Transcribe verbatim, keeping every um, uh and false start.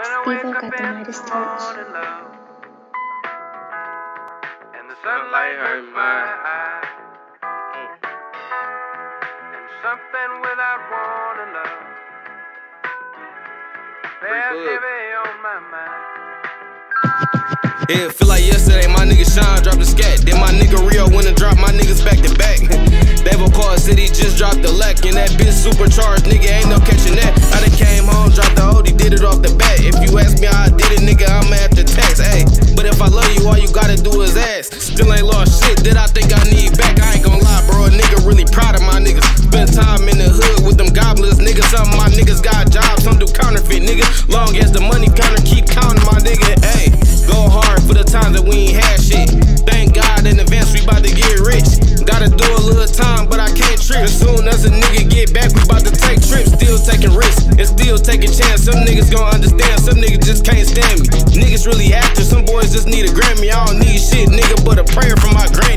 Steve-O got the Midas touch. And the sunlight hurt my eyes. And something without wanting love bears heavy on my mind. Yeah, feel like yesterday my nigga Sean dropped a scat. Then my nigga Rio went and dropped my niggas back to back. Devo Car City just dropped the Lek. And that bitch supercharged, nigga, ain't no catching that. I done came home, dropped the O D, did it off the bat. If you ask me how I did it, nigga, I'ma have to text, ayy. But if I love you, all you gotta do is ask. Still ain't lost shit that I think I need back. I ain't gon' lie, bro, a nigga really proud of my niggas. Spend time in the hood with them goblins, nigga. Some of my niggas got jobs, some do counterfeit, nigga. Long as the money counter keep counting, my nigga, ayy. Go hard for the times that we ain't had shit. Thank God in advance we bout to get rich. Gotta do a little time, but I can't trip. As soon as a nigga get back, we bout to take trips. Still taking risks and still taking chance. Some niggas gon' understand, some niggas just can't stand me. Niggas really actors, some boys just need a Grammy. I don't need shit, nigga, but a prayer from my granny.